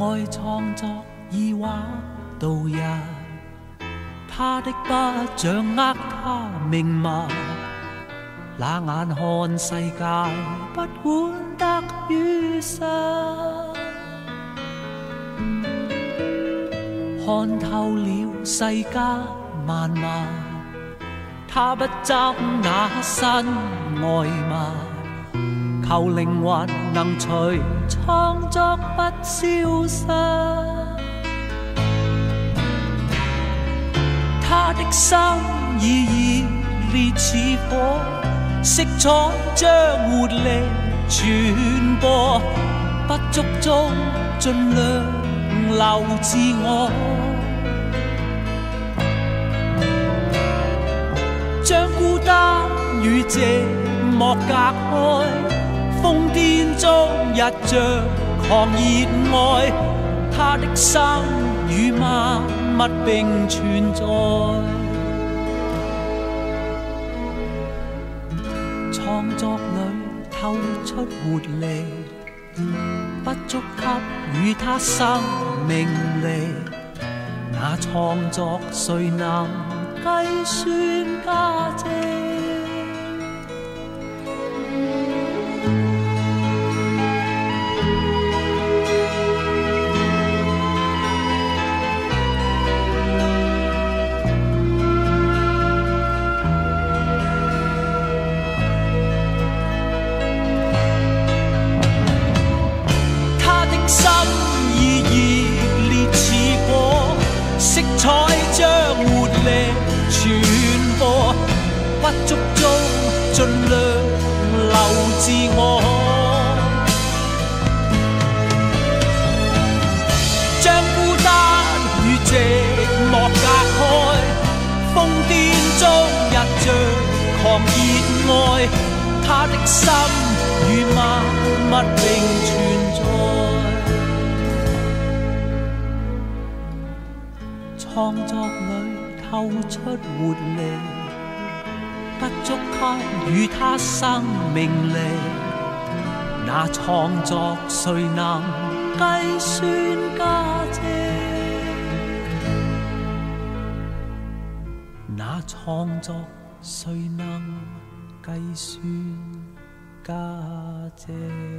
愛創作以畫度日，他的筆掌握他命脈，那眼看世界不管得與失，看透了世間萬物，他不爭那身外物，求靈魂能隨創作不消失。他的心已熱烈似火，色彩將活力傳播，不足中盡量留自我，將孤單與寂寞隔開，瘋癲中日着狂熱愛，他的心與萬物並存在，創作裏透出活力，不足給予他生命力，那創作誰能計算價值？心已熱烈似火，色彩將活力傳播，不足中盡量留自我，將孤單與寂寞隔開，瘋癲中日着狂熱愛，他的心與萬物並存在，創作裏透出活力，不足給予他生命力，那創作誰能計算價值？那創作誰能計算價值？